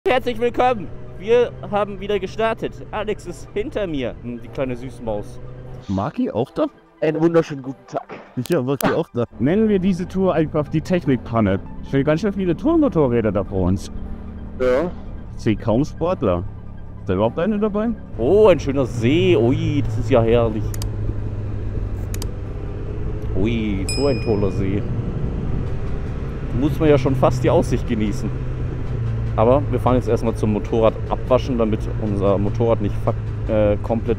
Herzlich willkommen. Wir haben wieder gestartet. Alex ist hinter mir, die kleine Süßmaus. Maki auch da? Einen wunderschönen guten Tag. Ja, Maki auch da. Nennen wir diese Tour einfach die Technikpanne. Ich sehe ganz schön viele Tourmotorräder da vor uns. Ja. Ich sehe kaum Sportler. Ist da überhaupt eine dabei? Oh, ein schöner See. Ui, das ist ja herrlich. Ui, so ein toller See. Muss man ja schon fast die Aussicht genießen. Aber wir fahren jetzt erstmal zum Motorrad abwaschen, damit unser Motorrad nicht komplett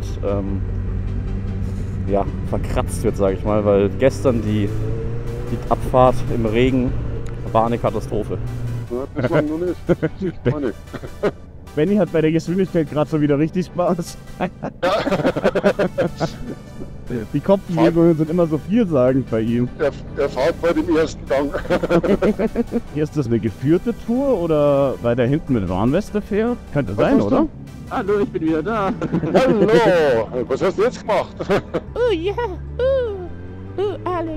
verkratzt wird, sage ich mal. Weil gestern die Abfahrt im Regen war eine Katastrophe. Das war nur nicht. Benny hat bei der Geschwindigkeit gerade so wieder richtig Spaß. Die Kopfbewegungen sind immer so vielsagend bei ihm. Er fährt bei dem ersten Gang. Hier ist das eine geführte Tour oder weil der hinten mit Warnweste fährt? Könnte sein, oder? Hallo, ich bin wieder da. Hallo! Was hast du jetzt gemacht? Oh ja, Alex,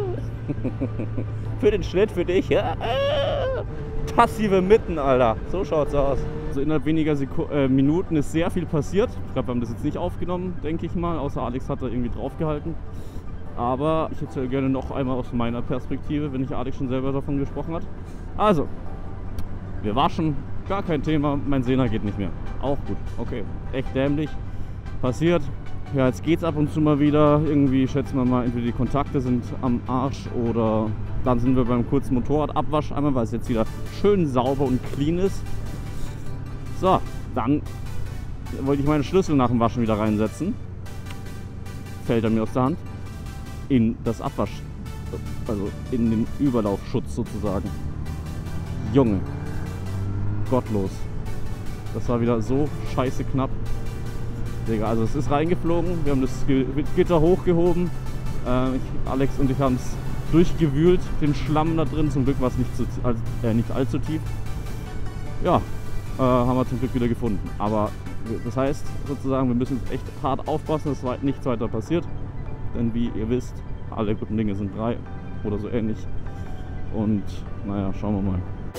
Für den Schnitt, für dich, ja. Passive Mitten, Alter. So schaut's aus. Also innerhalb weniger Minuten ist sehr viel passiert. Ich glaube, wir haben das jetzt nicht aufgenommen, denke ich mal. Außer Alex hat da irgendwie draufgehalten. Aber ich erzähle gerne noch einmal aus meiner Perspektive, wenn nicht Alex schon selber davon gesprochen hat. Also, wir waschen, gar kein Thema. Mein Sehner geht nicht mehr. Auch gut, okay. Echt dämlich. Passiert. Ja, jetzt geht's ab und zu mal wieder. Irgendwie schätzen wir mal, entweder die Kontakte sind am Arsch oder dann sind wir beim kurzen Motorradabwasch einmal, weil es jetzt wieder schön sauber und clean ist. So, dann wollte ich meine Schlüssel nach dem Waschen wieder reinsetzen. Fällt er mir aus der Hand. In das Abwasch, also in den Überlaufschutz sozusagen. Junge, gottlos. Das war wieder so scheiße knapp. Digga, also es ist reingeflogen, wir haben das Gitter hochgehoben. Alex und ich haben es durchgewühlt, den Schlamm da drin. Zum Glück war es nicht allzu tief. Ja, haben wir zum Glück wieder gefunden. Aber das heißt sozusagen, wir müssen echt hart aufpassen, dass nichts weiter passiert. Denn wie ihr wisst, alle guten Dinge sind 3 oder so ähnlich. Und naja, schauen wir mal.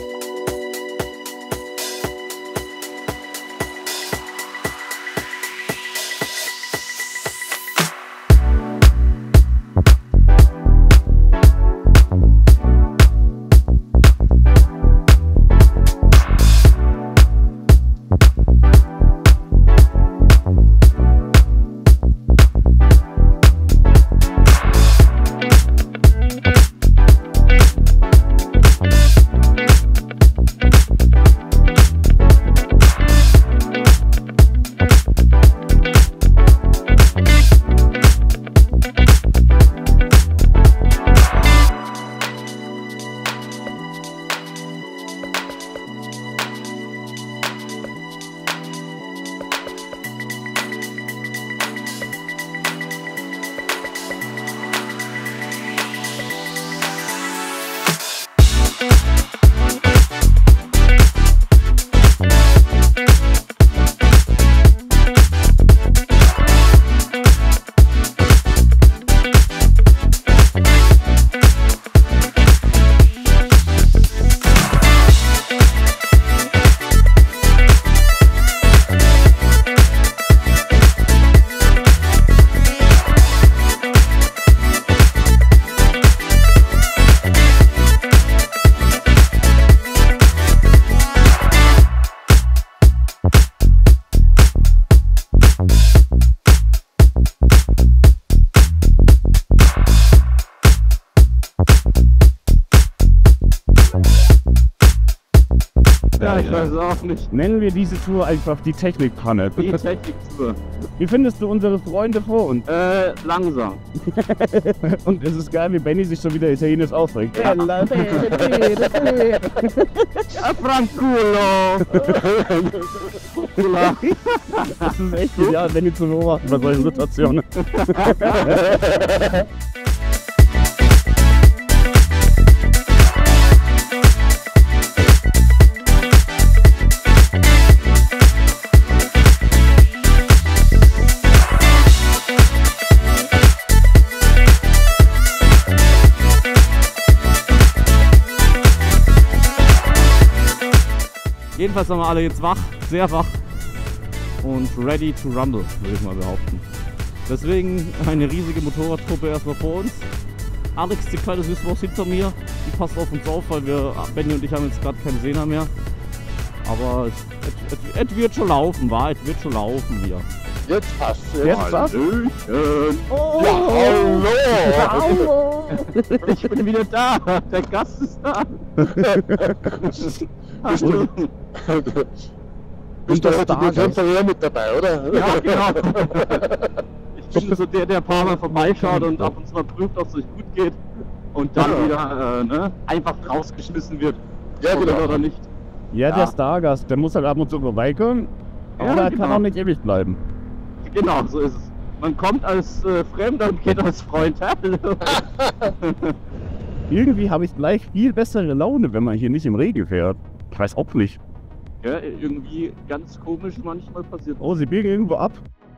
Ja, ich weiß es auch nicht. Nennen wir diese Tour einfach die Technikpanne. Die Techniktour. Wie findest du unsere Freunde vor uns? Langsam. Und es ist geil, wie Benny sich schon wieder italienisch aufregt. Ja. Franculo! Das ist echt genial, Benny zu beobachten bei solchen Situationen. Jedenfalls Jedenfalls sind wir alle jetzt wach, sehr wach und ready to rumble, würde ich mal behaupten. Deswegen eine riesige Motorradtruppe erstmal vor uns. Alex, die kleine Süßwurst hinter mir, die passt auf uns auf, weil Benny und ich haben jetzt gerade keinen Sehner mehr. Aber es wird schon laufen, es wird schon laufen hier. Jetzt passt es. Jetzt passt Oh, ja, hallo! Ich bin wieder da. Der Gast ist da. Bist du heute den Kämpfer mit dabei, oder? Ja, genau. Ich bin so der ein paar Mal vorbeischaut und ab und zu mal prüft, ob es euch gut geht. Und dann wieder einfach rausgeschmissen wird. Ja, genau. Oder nicht. Ja, der Stargast, der muss halt ab und zu vorbeikommen. Aber Ja, er genau. kann auch nicht ewig bleiben. Genau, so ist es. Man kommt als Fremder und geht als Freund. Irgendwie habe ich gleich viel bessere Laune, wenn man hier nicht im Regen fährt. Ich weiß auch nicht. Ja, irgendwie ganz komisch manchmal passiert. Oh, sie biegen irgendwo ab.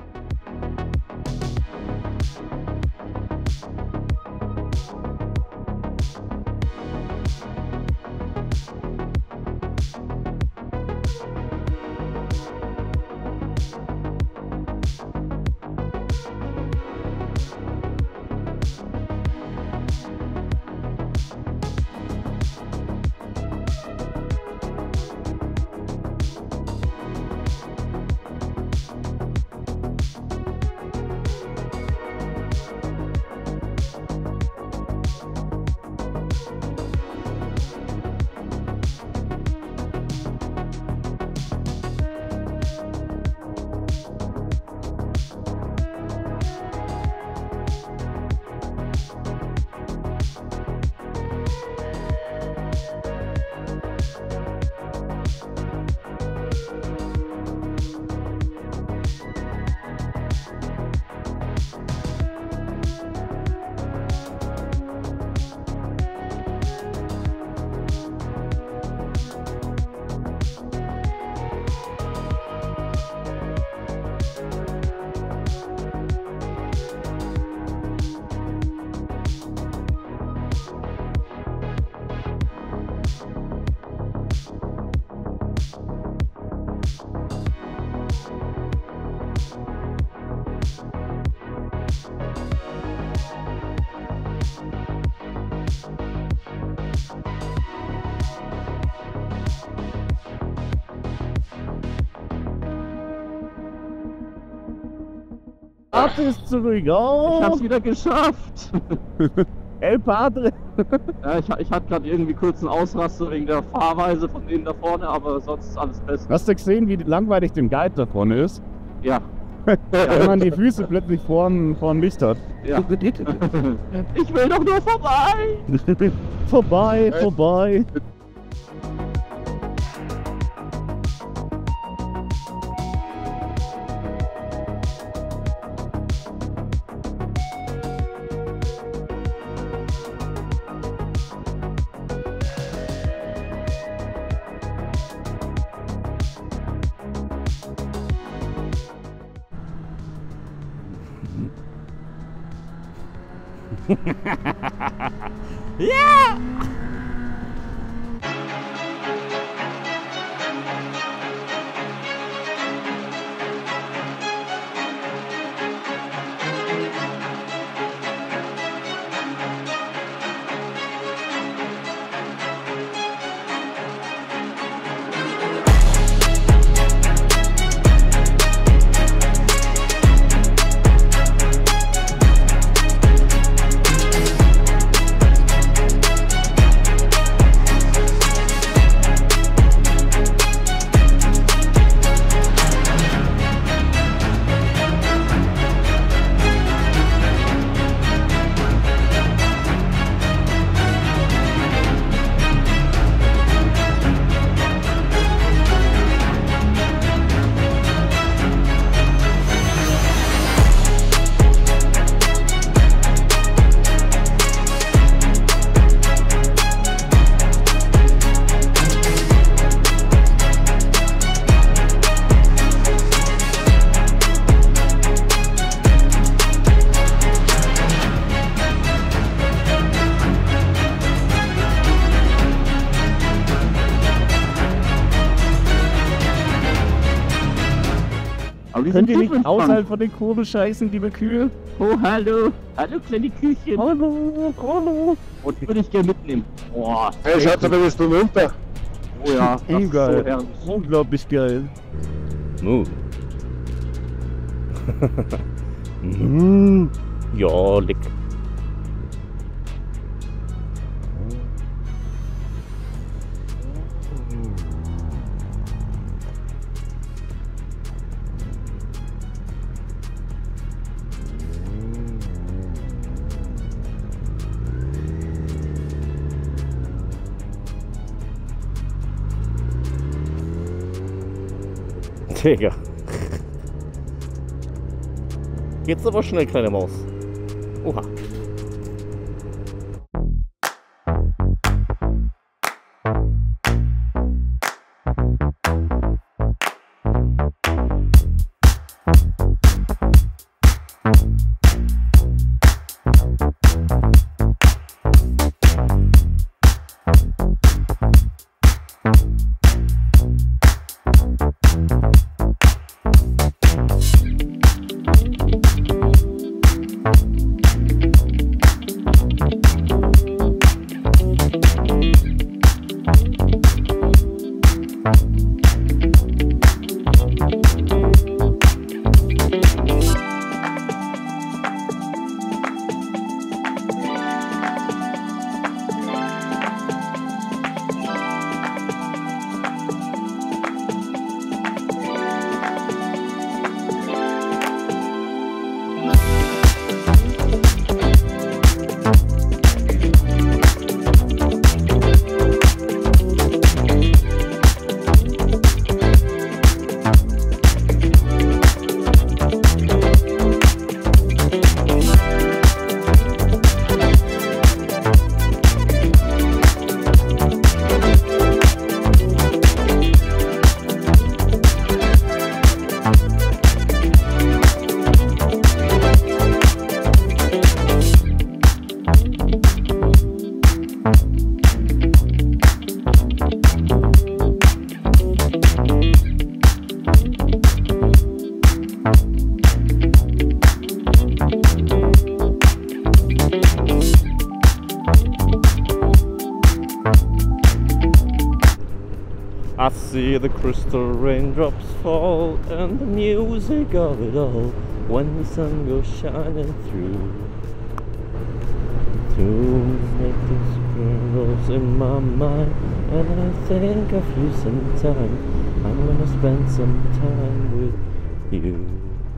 Arte ist zurück. Oh, Ich hab's wieder geschafft. El Padre. Ja, ich hatte gerade irgendwie kurz einen Ausraster wegen der Fahrweise von denen da vorne, aber sonst ist alles best. Hast du gesehen, wie langweilig dem Guide da vorne ist? Ja. Wenn man die Füße plötzlich vorn Licht hat. Ja. Ich will doch nur vorbei! vorbei. Ja! Aber die Könnt sind ihr nicht tiefenentspannt. außerhalb von den Kurbel scheißen, liebe Kühe? Oh, hallo. Hallo, kleine Küchen. Hallo, hallo. Und die würde ich gerne mitnehmen. Boah, Hey, schaut mal das da runter. oh ja, das ist so Geil. herrlich. Unglaublich geil. Ja, leck. Digga. Jetzt aber schnell, kleine Maus. Oha. I see the crystal raindrops fall and the music of it all when the sun goes shining through to make these squirrels in my mind. And I think of you sometime. I'm gonna spend some time with you,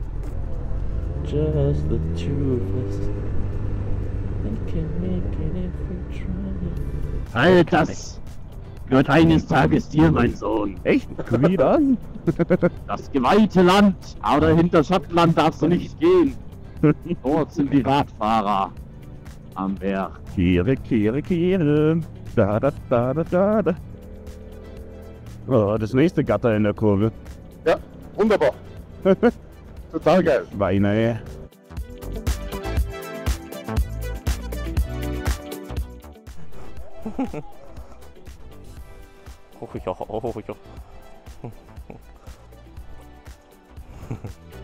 just the two of us. And can make it if we try. Halt das! Gehört eines Tages dir, mein Sohn. Echt? Wieder? Das geweihte Land, aber hinter Schattenland darfst du nicht gehen. Dort sind die Radfahrer am Werk. Kehre, kehre, kehre. Da, da, da, da, da, da. Oh, das nächste Gatter in der Kurve. Ja, wunderbar. Total geil. Weine. Oh ja.